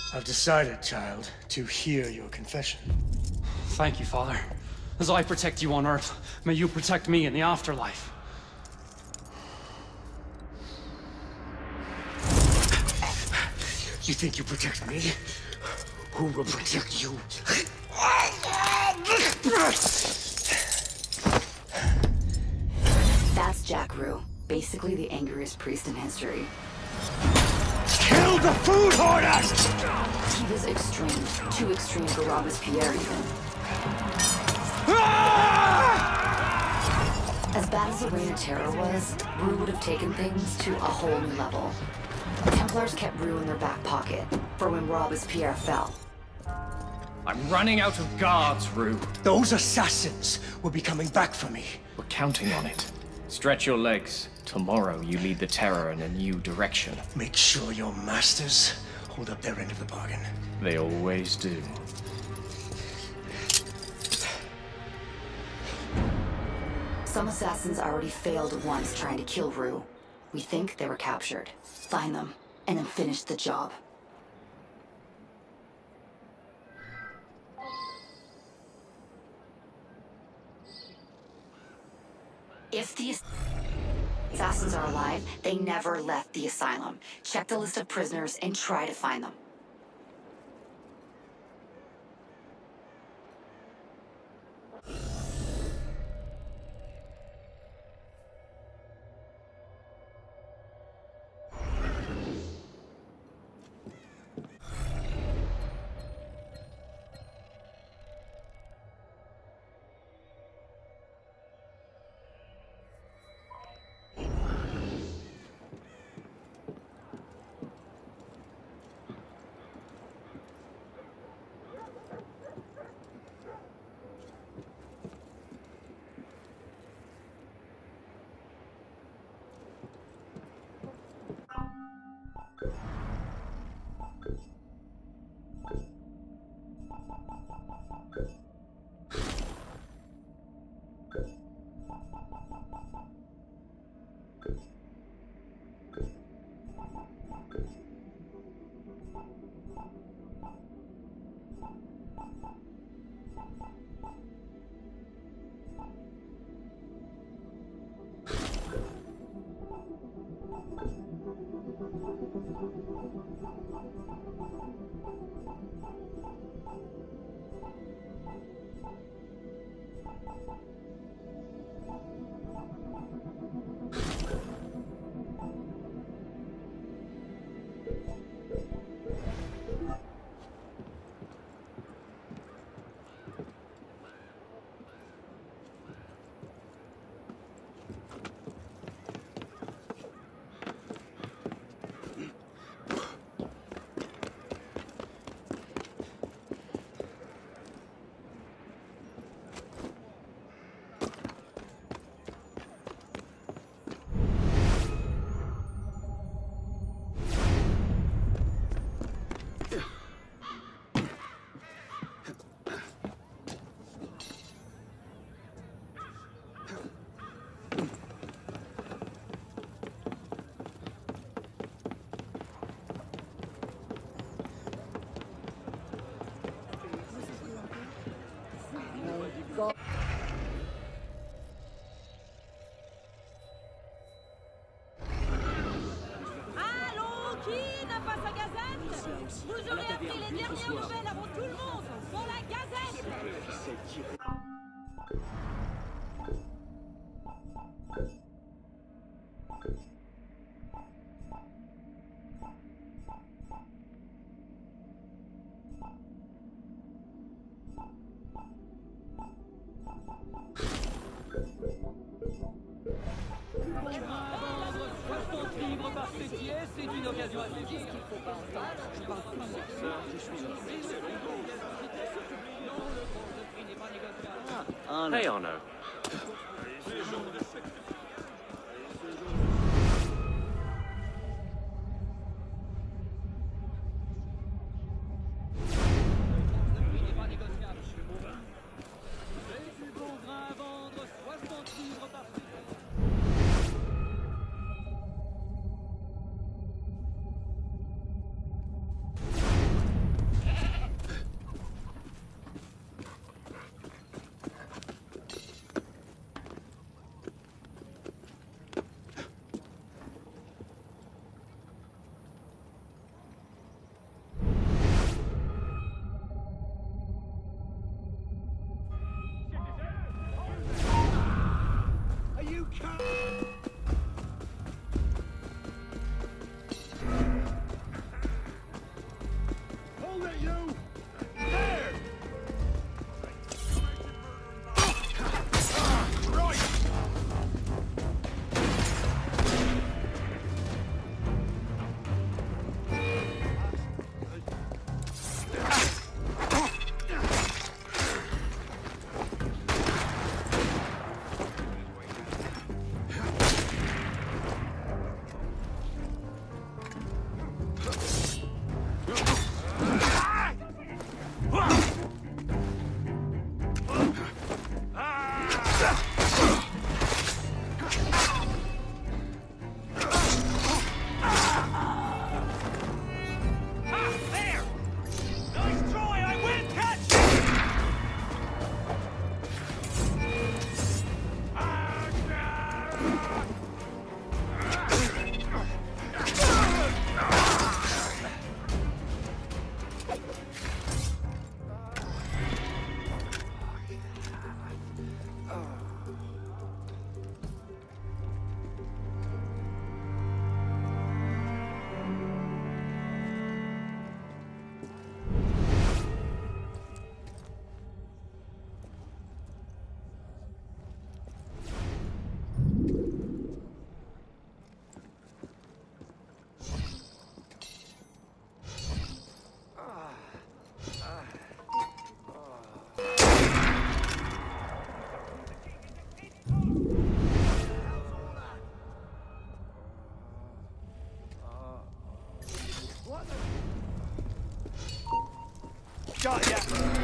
I've decided, child, to hear your confession. Thank you, Father. As I protect you on Earth, may you protect me in the afterlife. You think you protect me? Who will protect you? That's Jack Rue, basically the angriest priest in history. Kill the food hoarders! He was extreme, too extreme for Robespierre even. As bad as the Reign of Terror was, Rue would have taken things to a whole new level. Templars kept Rue in their back pocket, for when Robespierre fell. I'm running out of guards, Rue. Those assassins will be coming back for me. We're counting on it. Stretch your legs. Tomorrow you lead the Terror in a new direction. Make sure your masters hold up their end of the bargain. They always do. Some assassins already failed once trying to kill Rue. We think they were captured. Find them, and then finish the job. If the assassins are alive, they never left the asylum. Check the list of prisoners and try to find them. Allô, qui n'a pas sa gazette? Vous aurez appris les dernières nouvelles avant tout le monde sur la gazette. C'est une occasion à saisir. Qu'est-ce qu'il faut pas entendre? Je parle plus de ça. Je suis Hey, Arno. Got ya!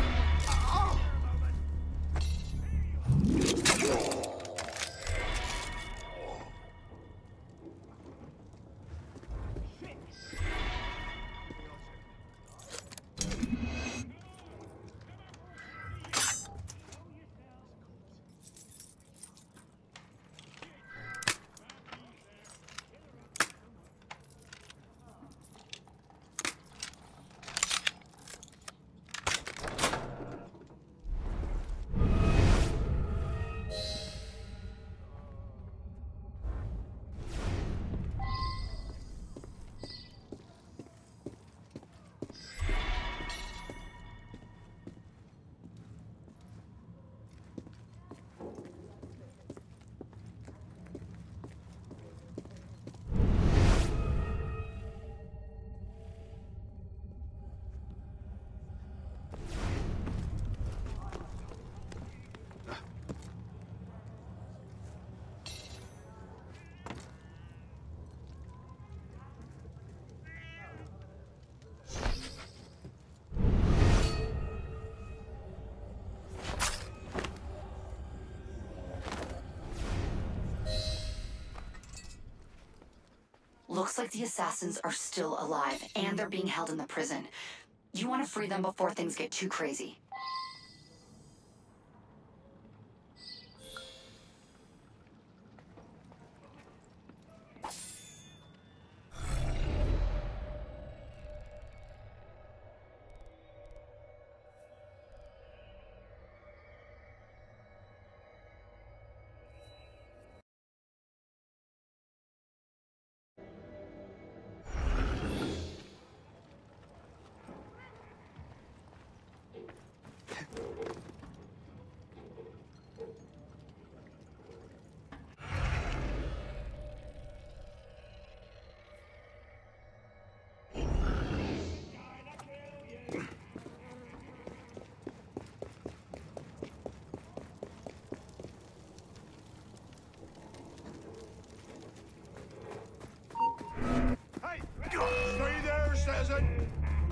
Looks like the assassins are still alive, and they're being held in the prison. You want to free them before things get too crazy. Stay there, citizen!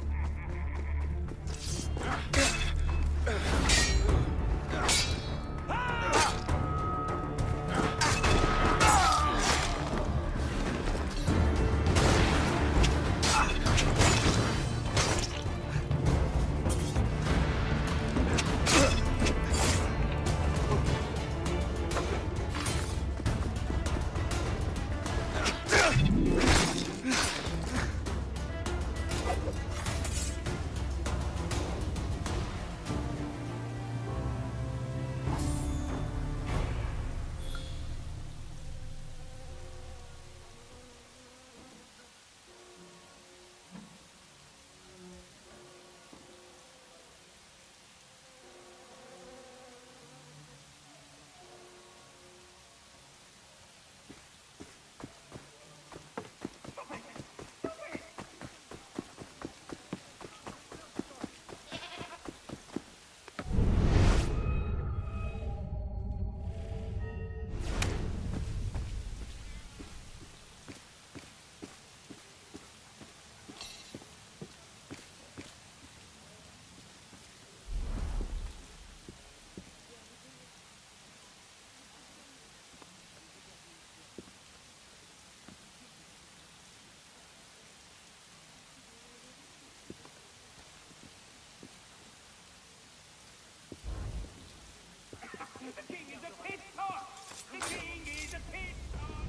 The king is a pit top! The king is a pit top!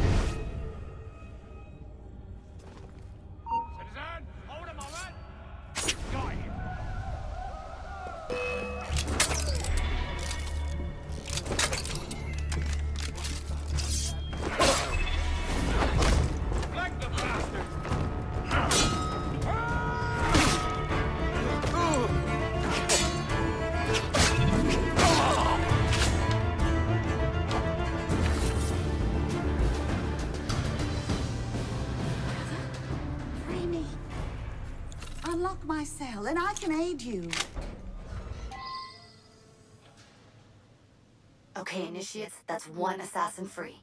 Citizen, hold a moment! Got him! Like the bastard! Free me. Unlock my cell, and I can aid you. Okay, initiates, that's one assassin free.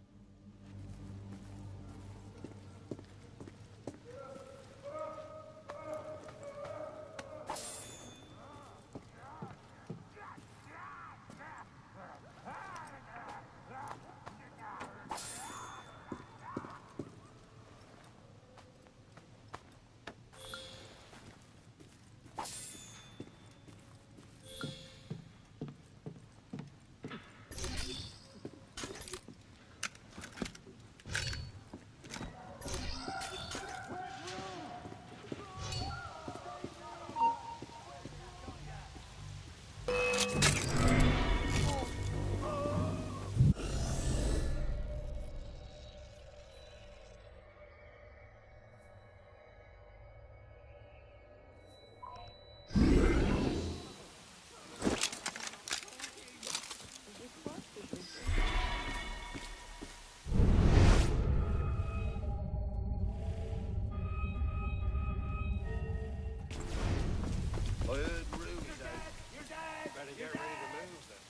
heard Rue is out. You're dead! Better get ready to move then.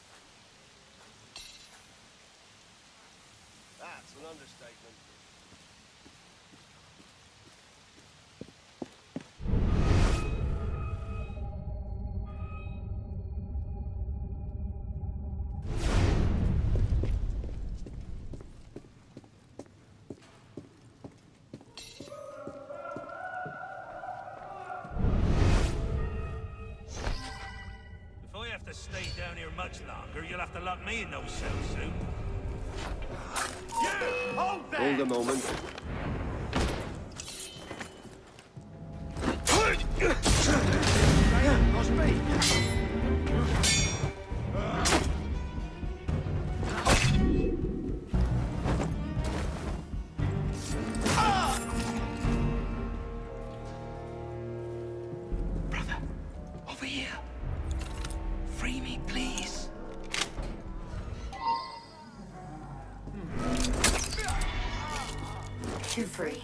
That's an understatement. To stay down here much longer, you'll have to lock me in those cells soon. You! Hold there! Hold a moment. Brother, over here. Free me, please. You're free.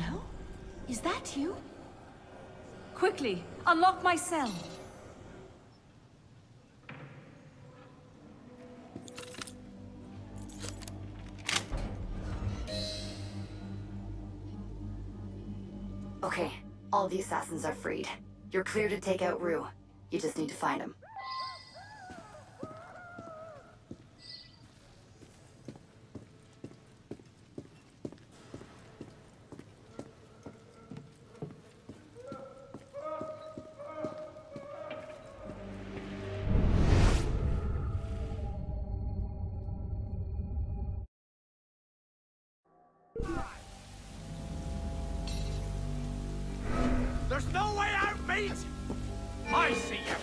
Hello? Is that you? Quickly, unlock my cell. Okay, all the assassins are freed. You're clear to take out Rue. You just need to find him. There's no way out, mate! I see you!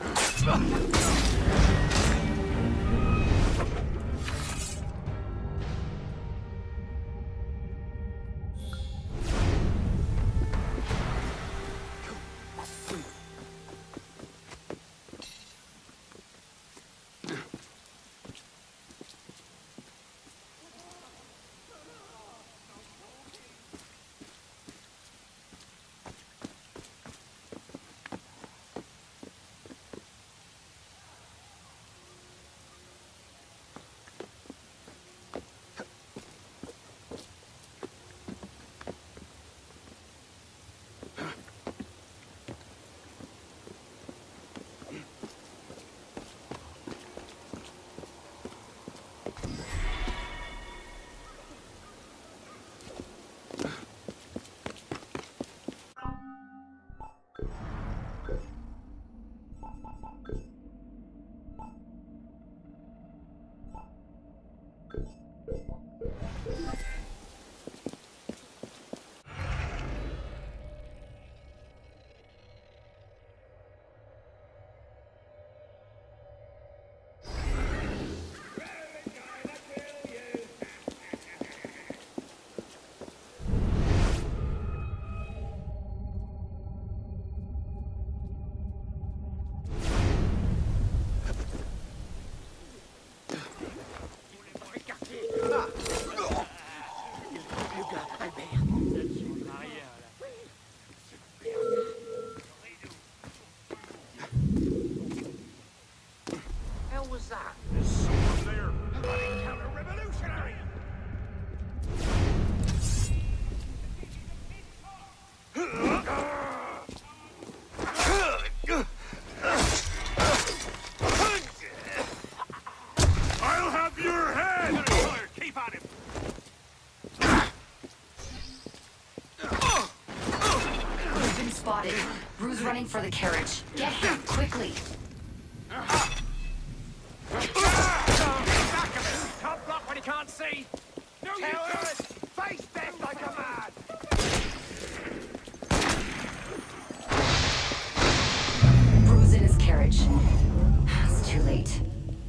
Spotted. Rue's running for the carriage. Get him, quickly! Back of it! Can't block when he can't see! No, you don't! Face death like a man! Rue's in his carriage. It's too late.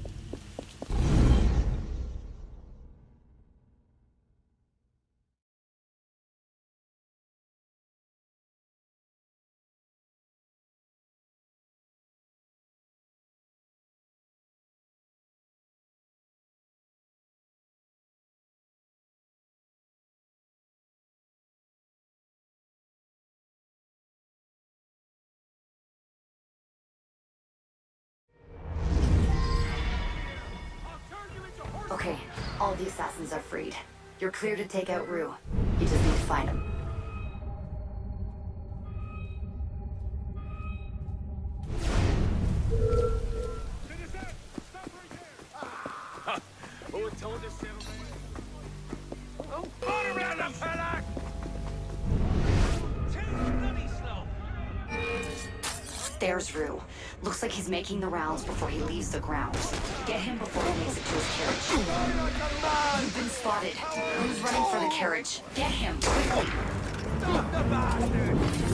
Okay, all the assassins are freed. You're clear to take out Rue. You just need to find him. Who told us, oh, on around the fella! Too bloody slow! There's Rue. Looks like he's making the rounds before he leaves the ground. Get him before he makes it to his carriage. You've been spotted. Rue's running for the carriage. Get him, quickly! Stop the bastard!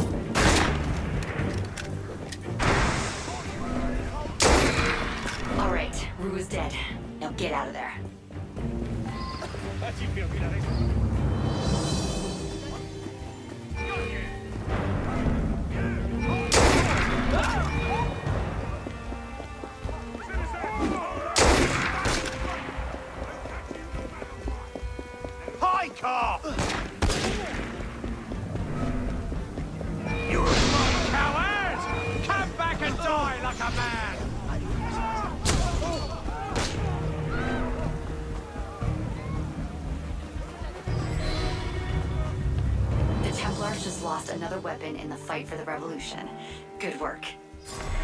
All right, Rue is dead. Now get out of there. How'd you feel, Alex? Hi, car! Die like a man! The Templars just lost another weapon in the fight for the revolution. Good work.